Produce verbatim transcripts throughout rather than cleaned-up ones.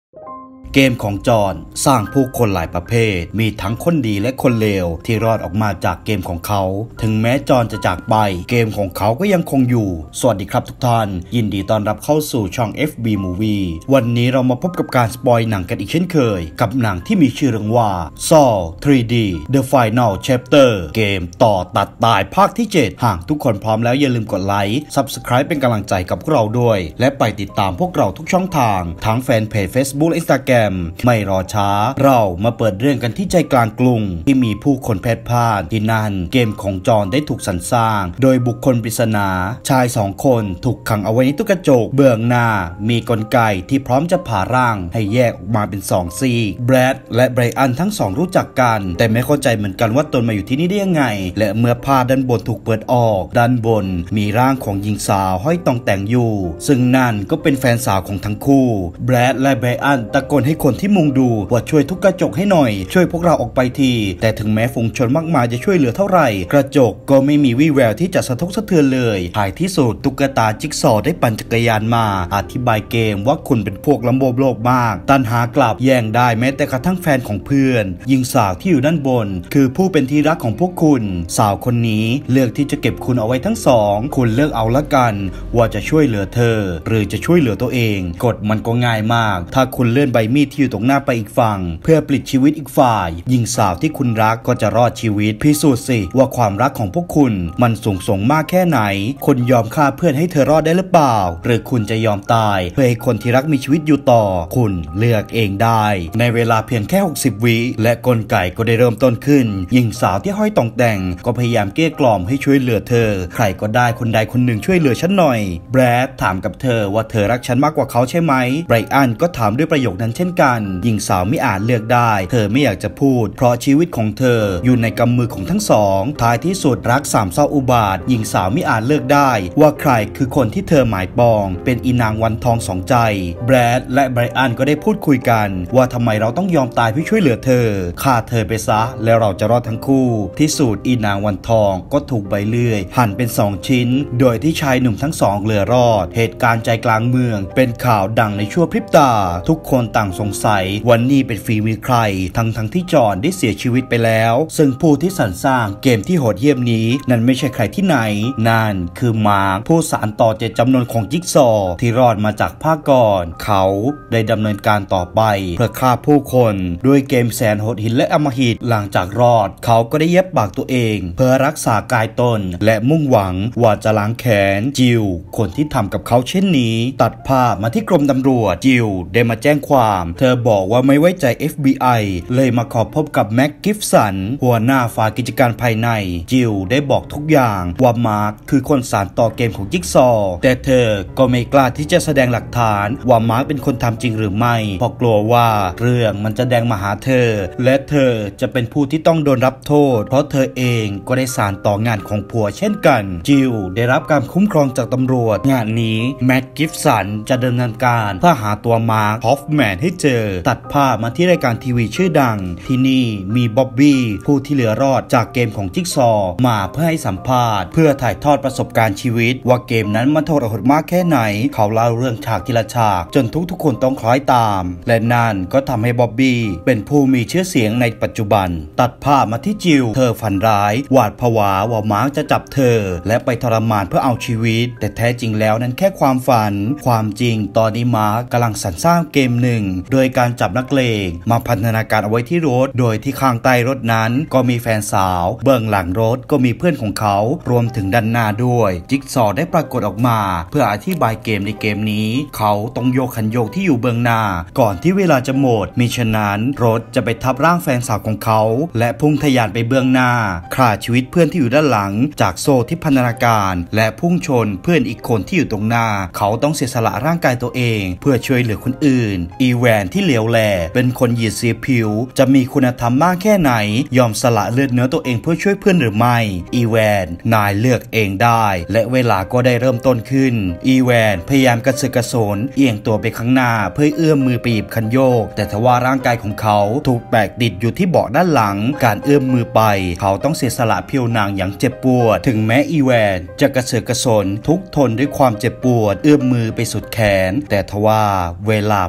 เกมของจอห์นสร้างผู้คนหลายประเภทมีทั้งคนดีและคนเลวที่รอดออกมาจากเกมของเขาถึงแม้จอห์นจะจากไปเกมของเขาก็ยังคงอยู่สวัสดีครับทุกท่านยินดีต้อนรับเข้าสู่ช่อง เอฟ บี Movie วันนี้เรามาพบกับการสปอยหนังกันอีกเช่นเคยกับหนังที่มีชื่อเรื่องว่า Saw ทรี ดี The Final Chapter เกมต่อตัดตายภาคที่เจ็ดหากทุกคนพร้อมแล้วอย่าลืมกดไลค์ Subscribe เป็นกำลังใจกับพวกเราด้วยและไปติดตามพวกเราทุกช่องทางทั้งแฟนเพจ Facebook และ Instagramไม่รอช้าเรามาเปิดเรื่องกันที่ใจกลางกรุงที่มีผู้คนแพร่พล่านที่นั่นเกมของจอห์นได้ถูกสรรสร้างโดยบุคคลปริศนาชายสองคนถูกขังเอาไว้ในตู้กระจกเบื้องหน้ามีกลไกที่พร้อมจะผ่าร่างให้แยกออกมาเป็นสองซีกแบรดและไบรอันทั้งสองรู้จักกันแต่ไม่เข้าใจเหมือนกันว่าตนมาอยู่ที่นี่ได้ยังไงและเมื่อผ้าด้านบนถูกเปิดออกด้านบนมีร่างของหญิงสาวห้อยตองแต่งอยู่ซึ่งนั่นก็เป็นแฟนสาวของทั้งคู่แบรดและไบรอันตะโกนให้คนที่มุงดูว่าช่วยทุกกระจกให้หน่อยช่วยพวกเราออกไปทีแต่ถึงแม้ฝูงชนมากมายจะช่วยเหลือเท่าไหร่กระจกก็ไม่มีวี่แววที่จะสะทกสะเทือนเลยท้ายที่สุดตุ๊กตาจิ๊กซอว์ได้ปั่นจักรยานมาอธิบายเกมว่าคุณเป็นพวกลำโบโลกมากตันหากลับแย่งได้แม้แต่กระทั่งแฟนของเพื่อนหญิงสาวที่อยู่ด้านบนคือผู้เป็นที่รักของพวกคุณสาวคนนี้เลือกที่จะเก็บคุณเอาไว้ทั้งสองคุณเลือกเอาละกันว่าจะช่วยเหลือเธอหรือจะช่วยเหลือตัวเองกฎมันก็ง่ายมากถ้าคุณเลื่อนใบมีดที่อยู่ตรงหน้าไปอีกฝั่งเพื่อปลิดชีวิตอีกฝ่ายหญิงสาวที่คุณรักก็จะรอดชีวิตพิสูจน์สิว่าความรักของพวกคุณมันสูงส่งมากแค่ไหนคุณยอมฆ่าเพื่อนให้เธอรอดได้หรือเปล่าหรือคุณจะยอมตายเพื่อให้คนที่รักมีชีวิตอยู่ต่อคุณเลือกเองได้ในเวลาเพียงแค่หกสิบวิและกลไกก็ได้เริ่มต้นขึ้นหญิงสาวที่ห้อยตองแต่งก็พยายามเกลี้ยกล่อมให้ช่วยเหลือเธอใครก็ได้คนใดคนหนึ่งช่วยเหลือฉันหน่อยแบรดถามกับเธอว่าเธอรักฉันมากกว่าเขาใช่ไหมไบรอันก็ถามด้วยประโยคนั้นเช่นกันหญิงสาวไม่อาจเลือกได้เธอไม่อยากจะพูดเพราะชีวิตของเธออยู่ในกำมือของทั้งสองท้ายที่สุดรักสามเศร้าอุบาทหญิงสาวไม่อาจเลือกได้ว่าใครคือคนที่เธอหมายปองเป็นอีนางวันทองสองใจแบรดและไบรอันก็ได้พูดคุยกันว่าทำไมเราต้องยอมตายเพื่อช่วยเหลือเธอฆ่าเธอไปซะแล้วเราจะรอดทั้งคู่ที่สุดอีนางวันทองก็ถูกใบเลื่อยหั่นเป็นสองชิ้นโดยที่ชายหนุ่มทั้งสองเหลือรอดเหตุการณ์ใจกลางเมืองเป็นข่าวดังในชั่วพริบตาทุกคนต่างสงสัยวันนี้เป็นฝีมือใครทั้งทั้งที่จอห์นได้เสียชีวิตไปแล้วซึ่งผู้ที่สรรสร้างเกมที่โหดเหี้ยมนี้นั่นไม่ใช่ใครที่ไหนนั่นคือมาร์คผู้สานต่อเจตจำนวนของจิ๊กซอว์ที่รอดมาจากภาคก่อนเขาได้ดำเนินการต่อไปเพื่อฆ่าผู้คนด้วยเกมแสนโหดหินและอำมหิตหลังจากรอดเขาก็ได้เย็บปากตัวเองเพื่อรักษากายตนและมุ่งหวังว่าจะล้างแค้นจิลคนที่ทำกับเขาเช่นนี้ตัดภาพมาที่กรมตำรวจจิลได้มาแจ้งความเธอบอกว่าไม่ไว้ใจ เอฟ บี ไอ เลยมาขอพบกับแม็กกิฟสันหัวหน้าฝ่ายกิจการภายในจิลได้บอกทุกอย่างว่ามาร์คคือคนสานต่อเกมของจิ๊กซอว์แต่เธอก็ไม่กล้าที่จะแสดงหลักฐานว่ามาร์คเป็นคนทำจริงหรือไม่เพราะกลัวว่าเรื่องมันจะแดงมาหาเธอและเธอจะเป็นผู้ที่ต้องโดนรับโทษเพราะเธอเองก็ได้สานต่องานของผัวเช่นกันจิลได้รับการคุ้มครองจากตำรวจงานนี้แม็กกิฟสันจะดำเนินการเพื่อหาตัวมาร์คฮอฟแมนให้เจอตัดภาพมาที่รายการทีวีชื่อดังที่นี่มีบ๊อบบี้ผู้ที่เหลือรอดจากเกมของจิ๊กซอว์มาเพื่อให้สัมภาษณ์เพื่อถ่ายทอดประสบการณ์ชีวิตว่าเกมนั้นมันทรหดมากแค่ไหนเขาเล่าเรื่องฉากทีละฉากจนทุกๆคนต้องคล้อยตามและนั่นก็ทำให้บ๊อบบี้เป็นผู้มีชื่อเสียงในปัจจุบันตัดภาพมาที่จิลเธอฝันร้ายหวาดผวาว่ามาร์คจะจับเธอและไปทรมานเพื่อเอาชีวิตแต่แท้จริงแล้วนั้นแค่ความฝันความจริงตอนนี้มาร์คกำลังสรรสร้างเกมหนึ่งโดยการจับนักเลงมาพันธนาการเอาไว้ที่รถโดยที่ข้างใต้รถนั้นก็มีแฟนสาวเบื้องหลังรถก็มีเพื่อนของเขารวมถึงด้านหน้าด้วยจิ๊กซอว์ได้ปรากฏออกมาเพื่ออธิบายเกมในเกมนี้เขาต้องโยกคันโยกที่อยู่เบื้องหน้าก่อนที่เวลาจะหมดมิฉะนั้นรถจะไปทับร่างแฟนสาวของเขาและพุ่งทะยานไปเบื้องหน้าฆ่าชีวิตเพื่อนที่อยู่ด้านหลังจากโซ่ที่พันธนาการและพุ่งชนเพื่อนอีกคนที่อยู่ตรงหน้าเขาต้องเสียสละร่างกายตัวเองเพื่อช่วยเหลือคนอื่นอีแวนที่เหลียวแลเป็นคนเหยียดเสียผิวจะมีคุณธรรมมากแค่ไหนยอมสละเลือดเนื้อตัวเองเพื่อช่วยเพื่อนหรือไม่อีแวนนายเลือกเองได้และเวลาก็ได้เริ่มต้นขึ้นอีแวนพยายามกระเสือกกระสนเอียงตัวไปข้างหน้าเพื่อเอื้อมมือไปหยิบคันโยกแต่ทว่าร่างกายของเขาถูกแบกติดอยู่ที่เบาะด้านหลังการเอื้อมมือไปเขาต้องเสียสละเพียวนางอย่างเจ็บปวดถึงแม้อีแวนจะกระเสือกกระสนทุกทนด้วยความเจ็บปวดเอื้อมมือไปสุดแขนแต่ทว่าเวลามัน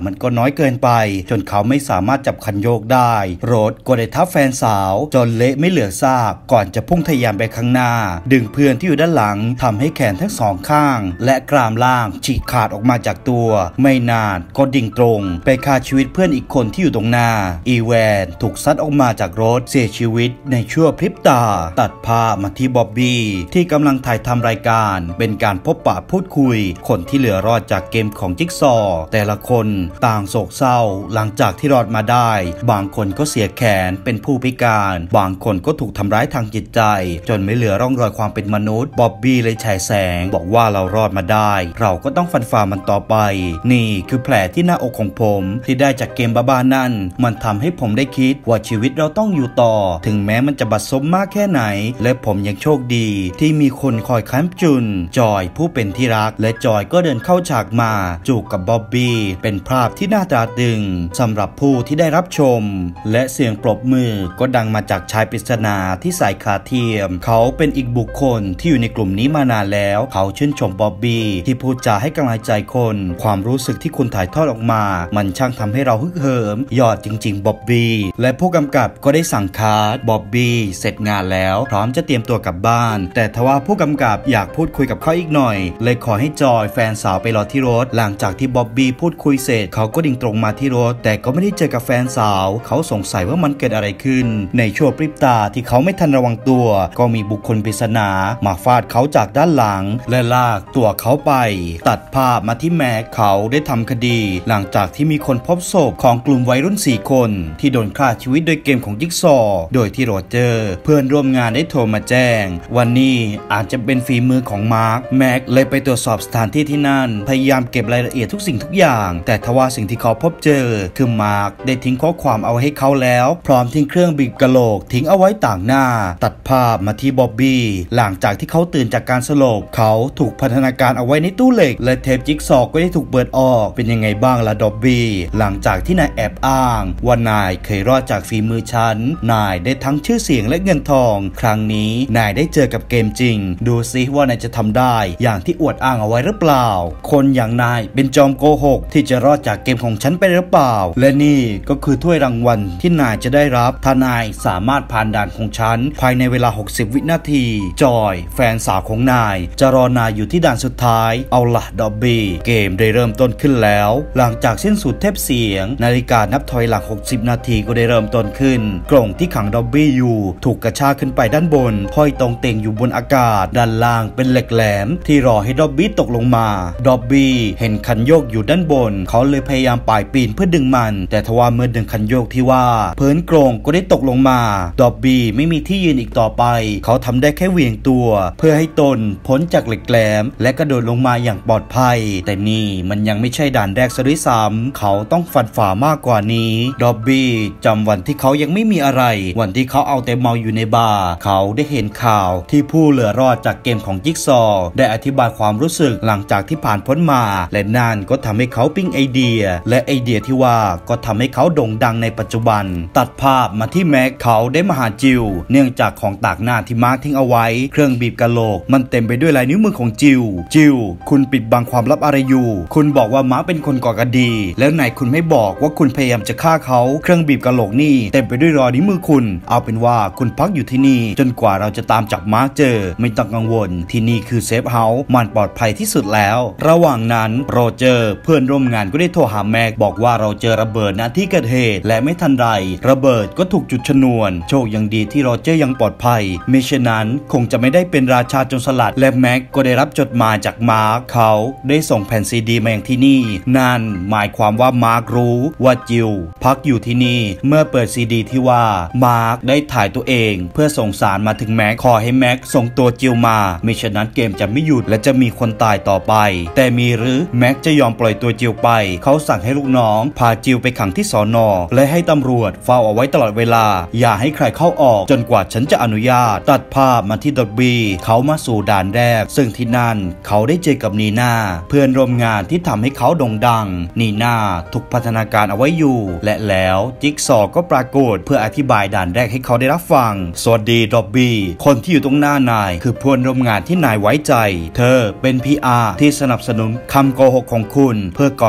มันก็น้อยเกินไปจนเขาไม่สามารถจับคันโยกได้โรดก็ได้ทับแฟนสาวจนเละไม่เหลือซากก่อนจะพุ่งทะยานไปข้างหน้าดึงเพื่อนที่อยู่ด้านหลังทำให้แขนทั้งสองข้างและกรามล่างฉีกขาดออกมาจากตัวไม่นานก็ดิ่งตรงไปฆ่าชีวิตเพื่อนอีกคนที่อยู่ตรงหน้าอีแวนถูกซัดออกมาจากรถเสียชีวิตในชั่วพริบตาตัดภาพมาที่บ๊อบบี้ที่กำลังถ่ายทำรายการเป็นการพบปะพูดคุยคนที่เหลือรอดจากเกมของจิ๊กซอว์แต่ละคนต่างโศกเศร้าหลังจากที่รอดมาได้บางคนก็เสียแขนเป็นผู้พิการบางคนก็ถูกทำร้ายทางจิตใจจนไม่เหลือร่องรอยความเป็นมนุษย์บ๊อบบี้เลยฉายแสงบอกว่าเรารอดมาได้เราก็ต้องฟันฝ่ามันต่อไปนี่คือแผลที่หน้าอกของผมที่ได้จากเกมบ้าๆนั่นมันทำให้ผมได้คิดว่าชีวิตเราต้องอยู่ต่อถึงแม้มันจะบัดซบมากแค่ไหนและผมยังโชคดีที่มีคนคอยค้ำจุนจอยผู้เป็นที่รักและจอยก็เดินเข้าฉากมาจูบกับบ๊อบบี้เป็นภาพที่น่าตราตรึงสำหรับผู้ที่ได้รับชมและเสียงปรบมือก็ดังมาจากชายปริศนาที่ใส่ขาเทียมเขาเป็นอีกบุคคลที่อยู่ในกลุ่มนี้มานานแล้วเขาชื่นชมบ๊อบบี้ที่พูดจาให้กำลังใจคนความรู้สึกที่คุณถ่ายทอดออกมามันช่างทำให้เราฮึกเหิมยอดจริงๆบ๊อบบี้และผู้กำกับก็ได้สั่งคาสบ๊อบบี้เสร็จงานแล้วพร้อมจะเตรียมตัวกลับบ้านแต่ทว่าผู้กำกับอยากพูดคุยกับเขาอีกหน่อยเลยขอให้จอยแฟนสาวไปรอที่รถหลังจากที่บ๊อบบี้พูดคุยเสร็จเขาก็ดิ่งตรงมาที่รถแต่ก็ไม่ได้เจอกับแฟนสาวเขาสงสัยว่ามันเกิดอะไรขึ้นในช่วงพริบตาที่เขาไม่ทันระวังตัวก็มีบุคคลปริศนามาฟาดเขาจากด้านหลังและลากตัวเขาไปตัดภาพมาที่แม็กเขาได้ทำคดีหลังจากที่มีคนพบศพของกลุ่มวัยรุ่นสี่คนที่โดนฆ่าชีวิตโดยเกมของจิ๊กซอว์โดยที่โรเจอร์เพื่อนร่วมงานได้โทรมาแจ้งวันนี้อาจจะเป็นฝีมือของมาร์คแม็กเลยไปตรวจสอบสถานที่ที่นั่นพยายามเก็บรายละเอียดทุกสิ่งทุกอย่างแต่ทว่าสิ่งที่เขาพบเจอคือมาร์คได้ทิ้งข้อความเอาให้เขาแล้วพร้อมทิ้งเครื่องบีบกะโหลกทิ้งเอาไว้ต่างหน้าตัดภาพมาที่บ๊อบบี้หลังจากที่เขาตื่นจากการสลบเขาถูกพันธนาการเอาไว้ในตู้เหล็กและเทปจิ๊กซอว์ก็ได้ถูกเปิดออกเป็นยังไงบ้างล่ะบ๊อบบี้หลังจากที่นายแอบอ้างว่านายเคยรอดจากฝีมือฉันนายได้ทั้งชื่อเสียงและเงินทองครั้งนี้นายได้เจอกับเกมจริงดูซิว่านายจะทำได้อย่างที่อวดอ้างเอาไว้หรือเปล่าคนอย่างนายเป็นจอมโกหกที่จะรอดจากเกมของฉันไปหรือเปล่าและนี่ก็คือถ้วยรางวัลที่นายจะได้รับถ้านายสามารถผ่านด่านของฉันภายในเวลาหกสิบวินาทีจอยแฟนสาวของนายจะรอนายอยู่ที่ด่านสุดท้ายเอาล่ะด็อบบี้เกมได้เริ่มต้นขึ้นแล้วหลังจากสิ้นสุดเทปเสียงนาฬิกานับถอยหลังหกสิบนาทีก็ได้เริ่มต้นขึ้นกล่องที่ขังด็อบบี้อยู่ถูกกระชากขึ้นไปด้านบนห้อยตรงเต่งอยู่บนอากาศด้านล่างเป็นเหล็กแหลมที่รอให้ด็อบบี้ตกลงมาด็อบบี้เห็นคันโยกอยู่ด้านบนเขาเลยพยายามป่ายปีนเพื่อดึงมันแต่ทว่าเมื่อดึงคันโยกที่ว่าพื้นกรงก็ได้ตกลงมาด็อบบี้ไม่มีที่ยืนอีกต่อไปเขาทำได้แค่เหวี่ยงตัวเพื่อให้ตนพ้นจากเหล็กแหลมและกระโดดลงมาอย่างปลอดภัยแต่นี่มันยังไม่ใช่ด่านแรกซะด้วยซ้ำเขาต้องฟันฝ่ามากกว่านี้ด็อบบี้จำวันที่เขายังไม่มีอะไรวันที่เขาเอาแต่เมาอยู่ในบาร์เขาได้เห็นข่าวที่ผู้เหลือรอดจากเกมของจิ๊กซอว์ได้อธิบายความรู้สึกหลังจากที่ผ่านพ้นมาและนั่นก็ทำให้เขาปิ๊งไอเดียและไอเดียที่ว่าก็ทำให้เขาโด่งดังในปัจจุบันตัดภาพมาที่แม็กเขาได้มาหาจิวเนื่องจากของตากหน้าที่มาร์คทิ้งเอาไว้เครื่องบีบกะโหลกมันเต็มไปด้วยลายนิ้วมือของจิวจิวคุณปิดบังความลับอะไรอยู่คุณบอกว่ามาร์คเป็นคนก่อคดีแล้วไหนคุณไม่บอกว่าคุณพยายามจะฆ่าเขาเครื่องบีบกะโหลกนี่เต็มไปด้วยรอยนิ้วมือคุณเอาเป็นว่าคุณพักอยู่ที่นี่จนกว่าเราจะตามจับมาร์คเจอไม่ต้องกังวลที่นี่คือเซฟเฮาส์มันปลอดภัยที่สุดแล้วระหว่างนั้นโรเจอร์เพื่อนร่วมงานก็ได้โทรหาแม็กบอกว่าเราเจอระเบิดณที่เกิดเหตุและไม่ทันไรระเบิดก็ถูกจุดชนวนโชคยังดีที่โรเจอร์ยังปลอดภัยมิฉะนั้นคงจะไม่ได้เป็นราชาโจรสลัดและแม็กก็ได้รับจดหมายจากมาร์คเขาได้ส่งแผ่นซีดีมาอย่างที่นี่นั่นหมายความว่ามาร์ครู้ว่าจิวพักอยู่ที่นี่เมื่อเปิดซีดีที่ว่ามาร์คได้ถ่ายตัวเองเพื่อส่งสารมาถึงแม็กขอให้แม็กส่งตัวจิวมามิฉะนั้นเกมจะไม่หยุดและจะมีคนตายต่อไปแต่มีหรือแม็กจะยอมปล่อยตัวจิวไปเขาสั่งให้ลูกน้องพาจิวไปขังที่สอนอและให้ตำรวจเฝ้าเอาไว้ตลอดเวลาอย่าให้ใครเข้าออกจนกว่าฉันจะอนุญาตตัดภาพมาที่ด็อบบี้เขามาสู่ด่านแรกซึ่งที่นั่นเขาได้เจอกับนีน่าเพื่อนร่วมงานที่ทำให้เขาโด่งดังนีน่าถูกพัฒนาการเอาไว้อยู่และแล้วจิ๊กซอว์ก็ปรากฏเพื่ออธิบายด่านแรกให้เขาได้รับฟังสวัสดีด็อบบี้คนที่อยู่ตรงหน้านายคือเพื่อนร่วมงานที่นายไว้ใจเธอเป็น พี อาร์ ที่สนับสนุนคำโกหกของคุณเพื่อกอบโกยราย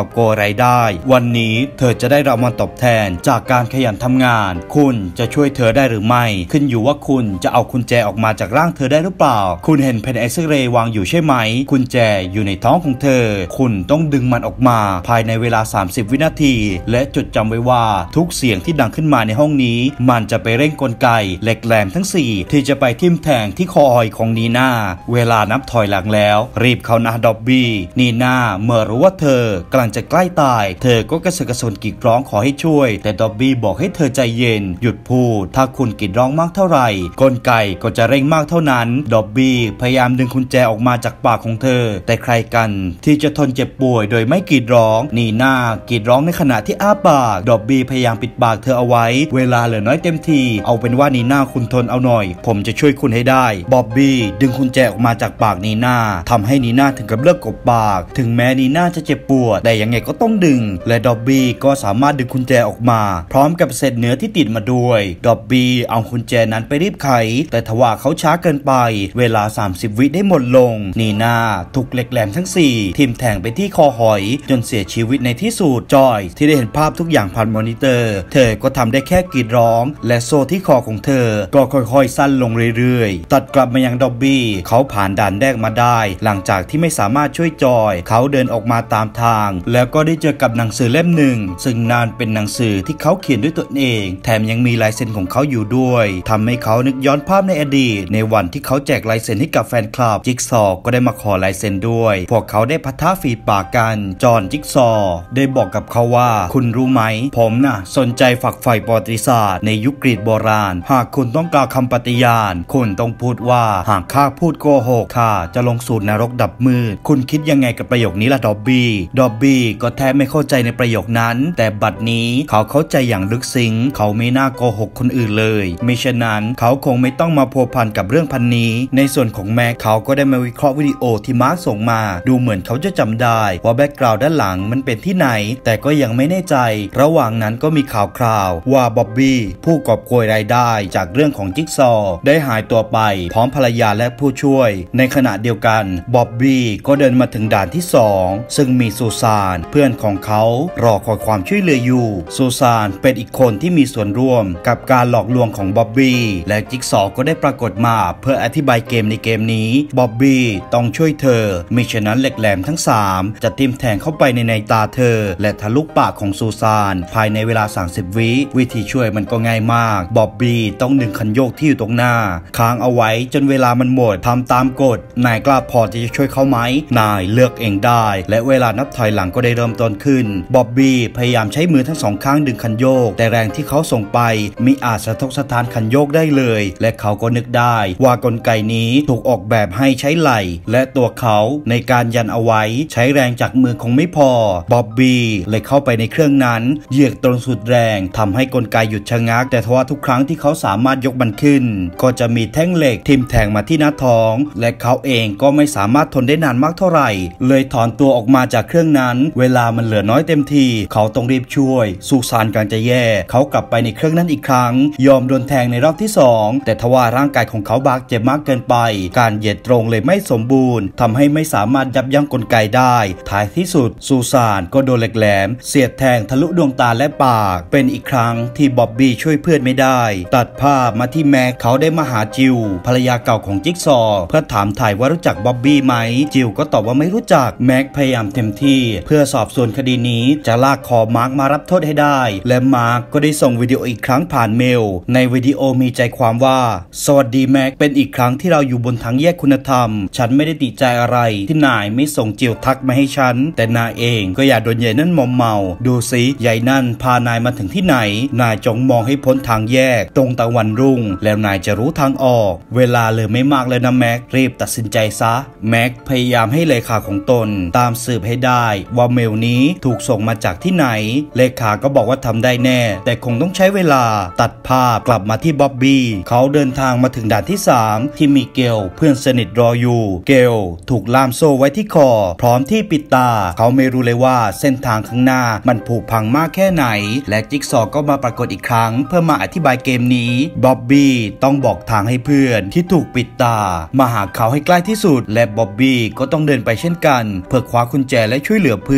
ายได้วันนี้เธอจะได้รางวัลตอบแทนจากการขยันทำงานคุณจะช่วยเธอได้หรือไม่ขึ้นอยู่ว่าคุณจะเอากุญแจออกมาจากร่างเธอได้หรือเปล่าคุณเห็นแผ่นเอ็กซเรย์วางอยู่ใช่ไหมกุญแจอยู่ในท้องของเธอคุณต้องดึงมันออกมาภายในเวลาสามสิบวินาทีและจดจำไว้ว่าทุกเสียงที่ดังขึ้นมาในห้องนี้มันจะไปเร่งกลไกเหล็กแหลมทั้งสี่ที่จะไปทิ่มแทงที่คอหอยของนีน่าเวลานับถอยหลังแล้วรีบเข้านะด็อบบี้นีน่าเมื่อรู้ว่าเธอกำลังจะใกล้ตายเธอก็กระเสือกกระสนกรีดร้องขอให้ช่วยแต่ด็อบบี้บอกให้เธอใจเย็นหยุดพูดถ้าคุณกรีดร้องมากเท่าไหร่กลไกก็จะเร่งมากเท่านั้นด็อบบี้พยายามดึงกุญแจออกมาจากปากของเธอแต่ใครกันที่จะทนเจ็บป่วยโดยไม่กรีดร้องนีน่ากรีดร้องในขณะที่อ้าปากด็อบบี้พยายามปิดปากเธอเอาไว้เวลาเหลือน้อยเต็มทีเอาเป็นว่านีน่าคุณทนเอาหน่อยผมจะช่วยคุณให้ได้บ๊อบบี้ดึงกุญแจออกมาจากปากนีน่าทำให้นีน่าถึงกับเลิกกบปากถึงแม้นีน่าจะเจ็บปวดแต่ยังไงก็ต้องดึงและด็อบบี้ก็สามารถดึงกุญแจออกมาพร้อมกับเศษเนื้อที่ติดมาด้วยด็อบบี้เอากุญแจนั้นไปรีบไขแต่ทว่าเขาช้าเกินไปเวลาสามสิบวิได้หมดลงนีน่าถูกเหล็กแหลมทั้งสี่ทิ่มแทงไปที่คอหอยจนเสียชีวิตในที่สุดจอยที่ได้เห็นภาพทุกอย่างผ่านมอนิเตอร์เธอก็ทำได้แค่กรีดร้องและโซ่ที่คอของเธอก็ค่อยๆสั้นลงเรื่อยๆตัดกลับมายังด็อบบี้เขาผ่านด่านแรกมาได้หลังจากที่ไม่สามารถช่วยจอยเขาเดินออกมาตามทางแล้วก็ได้เจอกับหนังสือเล่มหนึ่งซึ่งนั่นเป็นหนังสือที่เขาเขียนด้วยตัวเองแถมยังมีลายเซ็นของเขาอยู่ด้วยทำให้เขานึกย้อนภาพในอดีตในวันที่เขาแจกลายเซ็นให้กับแฟนคลับจิ๊กซอว์ก็ได้มาขอลายเซ็นด้วยพวกเขาได้ปะทะฝีปากกันจอห์นจิ๊กซอว์ได้บอกกับเขาว่าคุณรู้ไหมผมน่ะสนใจฝักใฝ่ประวัติศาสตร์ในยุคกรีกโบราณหากคุณต้องกล่าวคำปฏิญาณคุณต้องพูดว่าหากข้าพูดโกหกข้าจะลงสู่นรกดับมืดคุณคิดยังไงกับประโยคนี้ล่ะด็อบบี้ด็อบบี้ก็แทบไม่เข้าใจในประโยคนั้นแต่บัดนี้เขาเข้าใจอย่างลึกซึ้งเขาไม่น่าโกหกคนอื่นเลยมิฉะนั้นเขาคงไม่ต้องมาพัวพันกับเรื่องพันนี้ในส่วนของแม็กเขาก็ได้มาวิเคราะห์วิดีโอที่มาร์คส่งมาดูเหมือนเขาจะจำได้ว่าแบ็กกราวด์ด้านหลังมันเป็นที่ไหนแต่ก็ยังไม่แน่ใจระหว่างนั้นก็มีข่าวคราวว่าบ๊อบบี้ผู้กอบโกยรายได้จากเรื่องของจิ๊กซอว์ได้หายตัวไปพร้อมภรรยาและผู้ช่วยในขณะเดียวกันบ๊อบบี้ก็เดินมาถึงด่านที่สองซึ่งมีซูซานเพื่อนของเขารอคอยความช่วยเหลืออยู่ซูซานเป็นอีกคนที่มีส่วนร่วมกับการหลอกลวงของบ๊อบบี้และจิ๊กซอว์ก็ได้ปรากฏมาเพื่ออธิบายเกมในเกมนี้บ๊อบบี้ต้องช่วยเธอมิฉะนั้นเหล็กแหลมทั้งสามจะทิ่มแทงเข้าไปในในตาเธอและทะลุปากของซูซานภายในเวลาสามสิบวิวิธีช่วยมันก็ง่ายมากบ๊อบบี้ต้องดึงคันโยกที่อยู่ตรงหน้าค้างเอาไว้จนเวลามันหมดทำตามกฎนายกล้าพอที่จะช่วยเขาไหมนายเลือกเองได้และเวลานับถอยหลังก็ได้เริ่มต้นขึ้นบ๊อบบี้พยายามใช้มือทั้งสองข้างดึงคันโยกแต่แรงที่เขาส่งไปมิอาจสะทกสะท้านคันโยกได้เลยและเขาก็นึกได้ว่ากลไกนี้ถูกออกแบบให้ใช้ไหล่และตัวเขาในการยันเอาไว้ใช้แรงจากมือคงไม่พอบ๊อบบี้เลยเข้าไปในเครื่องนั้นเหยียดตรงสุดแรงทำให้กลไกหยุดชะงักแต่ทว่าทุกครั้งที่เขาสามารถยกมันขึ้นก็จะมีแท่งเหล็กทิ่มแทงมาที่หน้าท้องและเขาเองก็ไม่สามารถทนได้นานมากเท่าไหร่เลยถอนตัวออกมาจากเครื่องนั้นเวลามันเหลือน้อยเต็มทีเขาต้องรีบช่วยซูซานกำลังจะแย่เขากลับไปในเครื่องนั้นอีกครั้งยอมโดนแทงในรอบที่สองแต่ทว่าร่างกายของเขาบาดเจ็บมากเกินไปการเหยียดตรงเลยไม่สมบูรณ์ทำให้ไม่สามารถยับยั้งกลไกได้ท้ายที่สุดซูซานก็โดนเหล็กแหลมเสียดแทงทะลุดวงตาและปากเป็นอีกครั้งที่บ๊อบบี้ช่วยเพื่อนไม่ได้ตัดภาพมาที่แม็กเขาได้มาหาจิวภรรยาเก่าของจิ๊กซอว์เพื่อถามถ่ายว่ารู้จักบ๊อบบี้ไหมจิวก็ตอบว่าไม่รู้จักแม็กพยายามเต็มที่เพื่อสอบสวนคดีนี้จะลากคอมาร์คมารับโทษให้ได้และมาร์คก็ได้ส่งวิดีโออีกครั้งผ่านเมลในวิดีโอมีใจความว่าสวัสดีแม็กเป็นอีกครั้งที่เราอยู่บนทางแยกคุณธรรมฉันไม่ได้ติดใจอะไรที่นายไม่ส่งจิวทักมาให้ฉันแต่นายเองก็อย่าโดนใหญ่นั่นมอมเมาดูสิใหญ่นั่นพานายมาถึงที่ไหนนายจงมองให้พ้นทางแยกตรงตะวันรุ่งแล้วนายจะรู้ทางออกเวลาเหลือไม่มากเลยนะแม็กรีบตัดสินใจซะแม็กพยายามให้เลขาของตนตามสืบให้ได้ว่าเมลนี้ถูกส่งมาจากที่ไหนเลขาก็บอกว่าทำได้แน่แต่คงต้องใช้เวลาตัดภาพกลับมาที่บ๊อบบี้เขาเดินทางมาถึงด่านที่สามที่มีเกลเพื่อนสนิทรออยู่เกลถูกล่ามโซ่ไว้ที่คอพร้อมที่ปิดตาเขาไม่รู้เลยว่าเส้นทางข้างหน้ามันผุพังมากแค่ไหนและจิ๊กซอว์ก็มาปรากฏอีกครั้งเพื่อมาอธิบายเกมนี้บ๊อบบี้ต้องบอกทางให้เพื่อนที่ถูกปิดตามาหาเขาให้ใกล้ที่สุดและบ๊อบบี้ก็ต้องเดินไปเช่นกันเพื่อคว้ากุญแจและช่วยเหลือเพื่อน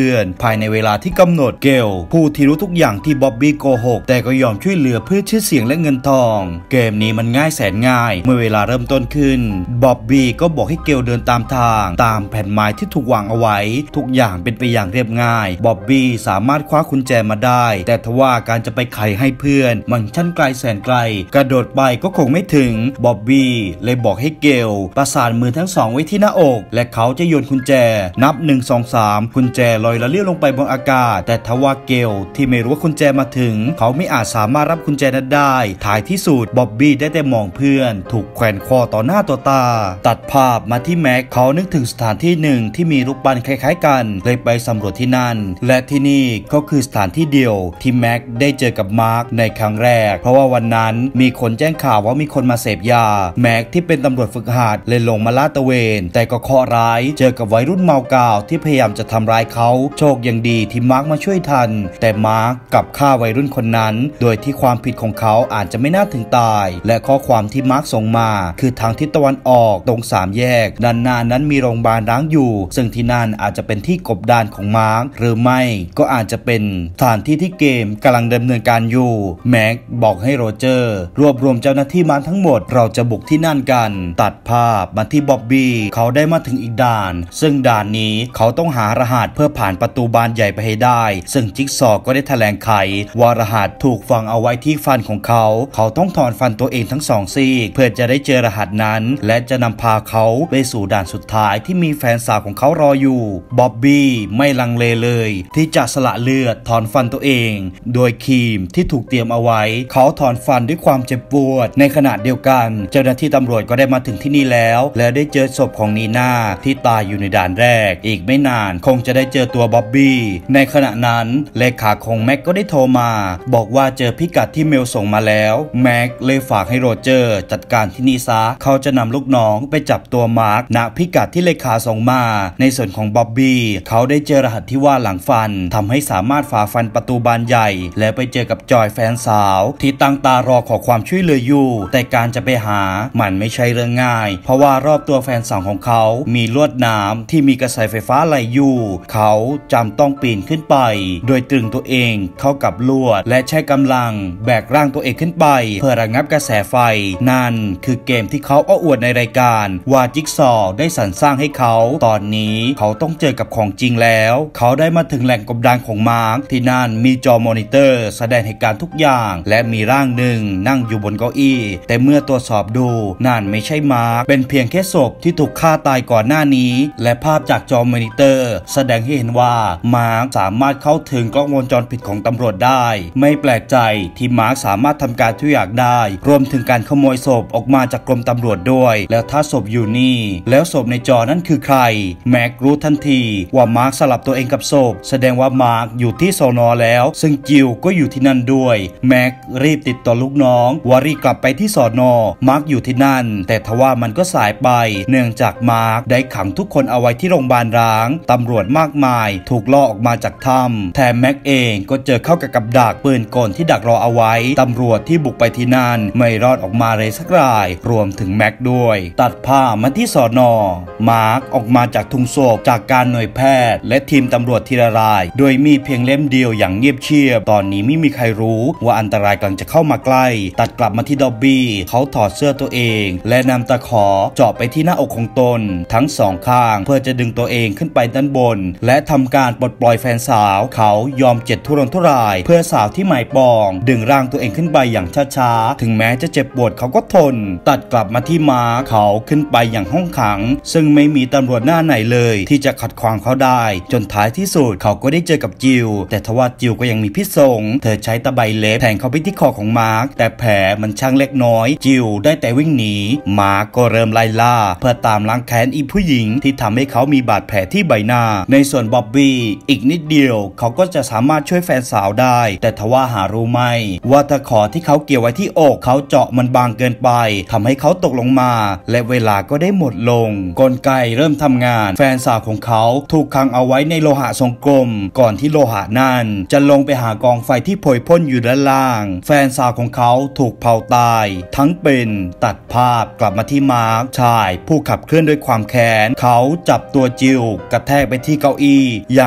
ภายในเวลาที่กำหนดเกลผู้ที่รู้ทุกอย่างที่บ๊อบบี้โกหกแต่ก็ยอมช่วยเหลือเพื่อชื่อเสียงและเงินทองเกมนี้มันง่ายแสนง่ายเมื่อเวลาเริ่มต้นขึ้นบ๊อบบี้ก็บอกให้เกลเดินตามทางตามแผ่นไม้ที่ถูกวางเอาไว้ทุกอย่างเป็นไปอย่างเรียบง่ายบ๊อบบี้สามารถคว้ากุญแจมาได้แต่ทว่าการจะไปไขให้เพื่อนมันช่างไกลแสนไกลกระโดดไปก็คงไม่ถึงบ๊อบบี้เลยบอกให้เกลประสานมือทั้งสองไว้ที่หน้าอกและเขาจะโยนกุญแจนับหนึ่ง สอง สามกุญแจลอยละเลี้ยวลงไปบนอากาศแต่ทว่าเกลที่ไม่รู้ว่ากุญแจมาถึงเขาไม่อาจสามารถรับกุญแจนั้นได้ท้ายที่สุดบ๊อบบี้ได้แต่มองเพื่อนถูกแขวนคอต่อหน้าต่อตาตัดภาพมาที่แม็กเขานึกถึงสถานที่หนึ่งที่มีรูปปั้นคล้ายๆกันเลยไปสำรวจที่นั่นและที่นี่ก็คือสถานที่เดียวที่แม็กได้เจอกับมาร์คในครั้งแรกเพราะว่าวันนั้นมีคนแจ้งข่าวว่ามีคนมาเสพยาแม็กที่เป็นตำรวจฝึกหัดเลยลงมาลาดตระเวนแต่ก็เคราะห์ร้ายเจอกับวัยรุ่นเมากาวที่พยายามจะทำร้ายเขาโชคยังดีที่มาร์คมาช่วยทันแต่มาร์คกลับฆ่าวัยรุ่นคนนั้นโดยที่ความผิดของเขาอาจจะไม่น่าถึงตายและข้อความที่มาร์คส่งมาคือทางทิศตะวันออกตรงสามแยกด้านหน้านั้นมีโรงพยาบาลร้างอยู่ซึ่งที่นั่นอาจจะเป็นที่กบดานของมาร์คหรือไม่ก็อาจจะเป็นสถานที่ที่เกมกำลังดำเนินการอยู่แม็กบอกให้โรเจอร์รวบรวมเจ้าหน้าที่มาทั้งหมดเราจะบุกที่นั่นกันตัดภาพมาที่บ๊อบบี้เขาได้มาถึงอีกด่านซึ่งด่านนี้เขาต้องหารหัสเพื่อผ่านประตูบานใหญ่ไปให้ได้ซึ่งจิ๊กซอว์ก็ได้แถลงไขว่ารหัสถูกฝังเอาไว้ที่ฟันของเขาเขาต้องถอนฟันตัวเองทั้งสองซีกเพื่อจะได้เจอรหัสนั้นและจะนำพาเขาไปสู่ด่านสุดท้ายที่มีแฟนสาวของเขารออยู่บ๊อบบี้ไม่ลังเลเลยที่จะสละเลือดถอนฟันตัวเองโดยครีมที่ถูกเตรียมเอาไว้เขาถอนฟันด้วยความเจ็บปวดในขณะเดียวกันเจ้าหน้าที่ตำรวจก็ได้มาถึงที่นี่แล้วและได้เจอศพของนีน่าที่ตายอยู่ในด่านแรกอีกไม่นานคงจะได้เจอตัวบ๊อบบี้ในขณะนั้นเลขาของแม็กก็ได้โทรมาบอกว่าเจอพิกัดที่เมลส่งมาแล้วแม็กเลยฝากให้โรเจอร์จัดการที่นี่ซะเขาจะนำลูกน้องไปจับตัวมาร์คณพิกัดที่เลขาส่งมาในส่วนของบ๊อบบี้เขาได้เจอรหัสที่ว่าหลังฟันทำให้สามารถฝ่าฟันประตูบานใหญ่และไปเจอกับจอยแฟนสาวที่ตั้งตารอขอความช่วยเหลืออยู่แต่การจะไปหามันไม่ใช่เรื่องง่ายเพราะว่ารอบตัวแฟนสาวของเขามีลวดน้ำที่มีกระแสไฟฟ้าไหลอยู่เขาจำต้องปีนขึ้นไปโดยตรึงตัวเองเข้ากับลวดและใช้กำลังแบกร่างตัวเองขึ้นไปเพื่อระงับกระแสไฟนั่นคือเกมที่เขาอ้ออวดในรายการว่าจิ๊กซอว์ได้สรรสร้างให้เขาตอนนี้เขาต้องเจอกับของจริงแล้วเขาได้มาถึงแหล่งกบดานของมาร์คที่นั่นมีจอมอนิเตอร์แสดงเหตุการณ์ทุกอย่างและมีร่างหนึ่งนั่งอยู่บนเก้าอี้แต่เมื่อตรวจสอบดูนั่นไม่ใช่มาร์คเป็นเพียงแค่ศพที่ถูกฆ่าตายก่อนหน้านี้และภาพจากจอมอนิเตอร์แสดงให้เห็นว่ามาร์คสามารถเข้าถึงกล้องวงจรปิดของตำรวจได้ไม่แปลกใจที่มาร์คสามารถทำการทุกอย่างได้รวมถึงการขโมยศพออกมาจากกรมตำรวจด้วยแล้วถ้าศพอยู่นี่แล้วศพในจอนั้นคือใครแม็กรู้ทันทีว่ามาร์คสลับตัวเองกับศพแสดงว่ามาร์คอยู่ที่สน.แล้วซึ่งจิลก็อยู่ที่นั่นด้วยแม็กรีบติดต่อลูกน้องว่ารีบกลับไปที่สน.มาร์คอยู่ที่นั่นแต่ทว่ามันก็สายไปเนื่องจากมาร์คได้ขังทุกคนเอาไว้ที่โรงพยาบาลร้างตำรวจมากมายถูกล่อออกมาจากถ้ำแถมแม็กเองก็เจอเข้ากับกับดักปืนกลที่ดักรอเอาไว้ตำรวจที่บุกไปที่นั่นไม่รอดออกมาเลยสักรายรวมถึงแม็กด้วยตัดผ้ามาที่สน.มาร์คออกมาจากทุงโศกจากการหน่วยแพทย์และทีมตำรวจทีละรายโดยมีเพียงเล่มเดียวอย่างเงียบเชียบตอนนี้ไม่มีใครรู้ว่าอันตรายกำลังจะเข้ามาใกล้ตัดกลับมาที่ด็อบบี้เขาถอดเสื้อตัวเองและนำตะขอเจาะไปที่หน้าอกของตนทั้งสองข้างเพื่อจะดึงตัวเองขึ้นไปด้านบนและทำการปลดปล่อยแฟนสาวเขายอมเจ็บทุรนทุรายเพื่อสาวที่หมายปองดึงร่างตัวเองขึ้นไปอย่างช้าๆถึงแม้จะเจ็บปวดเขาก็ทนตัดกลับมาที่มาเขาขึ้นไปอย่างห้องขังซึ่งไม่มีตำรวจหน้าไหนเลยที่จะขัดขวางเขาได้จนท้ายที่สุดเขาก็ได้เจอกับจิลแต่ทว่าจิลก็ยังมีพิษสงเธอใช้ตะไบเล็บแทงเข้าไปที่คอของมาร์คแต่แผลมันช่างเล็กน้อยจิลได้แต่วิ่งหนีมาร์คก็เริ่มไล่ล่าเพื่อตามล้างแค้นอีผู้หญิงที่ทำให้เขามีบาดแผลที่ใบหน้าในส่วนบ๊อบบี้อีกนิดเดียวเขาก็จะสามารถช่วยแฟนสาวได้แต่ทว่าหารู้ไหมว่าตะขอที่เขาเกี่ยวไว้ที่อกเขาเจาะมันบางเกินไปทำให้เขาตกลงมาและเวลาก็ได้หมดลงกลไกเริ่มทำงานแฟนสาวของเขาถูกขังเอาไว้ในโลหะทรงกลมก่อนที่โลหะนั้นจะลงไปหากองไฟที่โผยพ่นอยู่ด้านล่างแฟนสาวของเขาถูกเผาตายทั้งเป็นตัดภาพกลับมาที่มาร์คชายผู้ขับเคลื่อนด้วยความแค้นเขาจับตัวจิลกระแทกไปที่เก้าอี้อย่าง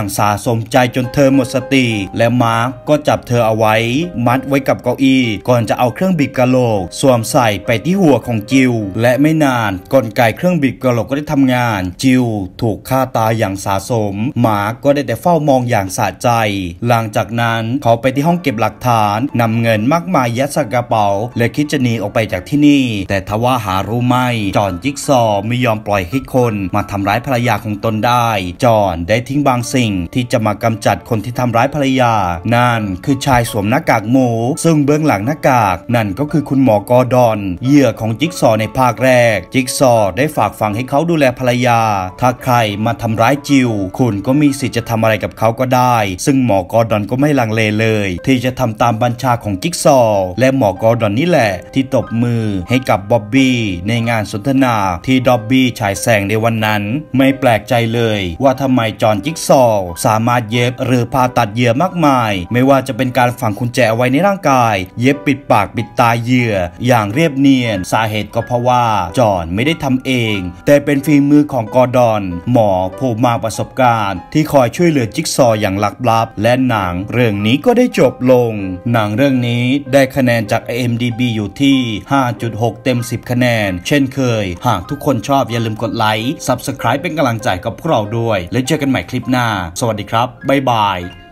อย่างสาสมใจจนเธอหมดสติและมาร์กก็จับเธอเอาไว้มัดไว้กับเก้าอี้ก่อนจะเอาเครื่องบีบกะโหลกสวมใส่ไปที่หัวของจิวและไม่นานกลไกเครื่องบีบกะโหลกก็ได้ทำงานจิวถูกฆ่าตายอย่างสาสมมาร์กก็ได้แต่เฝ้ามองอย่างสะใจหลังจากนั้นเขาไปที่ห้องเก็บหลักฐานนำเงินมากมายยัดใส่กระเป๋าและคิดจะหนีออกไปจากที่นี่แต่ทว่าหารู้ไหมจอห์นจิ๊กซอว์ไม่ยอมปล่อยให้คนมาทำร้ายภรรยาของตนได้จอห์นได้ทิ้งบางสิ่งที่จะมากำจัดคนที่ทำร้ายภรรยานั่นคือชายสวมหน้ากากหมูซึ่งเบื้องหลังหน้ากากนั่นก็คือคุณหมอกอร์ดอนเหยื่อของจิ๊กซอว์ในภาคแรกจิ๊กซอว์ได้ฝากฝังให้เขาดูแลภรรยาถ้าใครมาทำร้ายจิวคุณก็มีสิทธิ์จะทำอะไรกับเขาก็ได้ซึ่งหมอกอร์ดอนก็ไม่ลังเลเลยที่จะทำตามบัญชาของจิ๊กซอว์และหมอกอร์ดอนนี่แหละที่ตบมือให้กับบ๊อบบี้ในงานสนทนาที่ด็อบบี้ฉายแสงในวันนั้นไม่แปลกใจเลยว่าทำไมจอห์นจิ๊กซอว์สามารถเย็บหรือผ่าตัดเหยื่อมากมายไม่ว่าจะเป็นการฝังกุญแจเอาไว้ในร่างกายเย็บปิดปากปิดตาเหยื่ออย่างเรียบเนียนสาเหตุก็เพราะว่าจอห์นไม่ได้ทำเองแต่เป็นฝีมือของกอร์ดอนหมอผู้มากประสบการณ์ที่คอยช่วยเหลือจิ๊กซอว์อย่างลับๆและหนังเรื่องนี้ก็ได้จบลงหนังเรื่องนี้ได้คะแนนจาก ไอ เอ็ม ดี บี อยู่ที่ ห้าจุดหก เต็มสิบคะแนนเช่นเคยหากทุกคนชอบอย่าลืมกดไลค์ ซับสไครบ์ เป็นกำลังใจกับพวกเราด้วยแล้วเจอกันใหม่คลิปหน้าสวัสดีครับบ๊ายบาย